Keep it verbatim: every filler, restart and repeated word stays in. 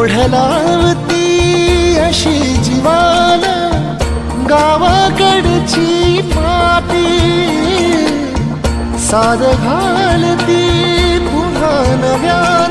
ओढलावती अशी जीवान गावाकडची माती, साद घालती पुन्हा नव्या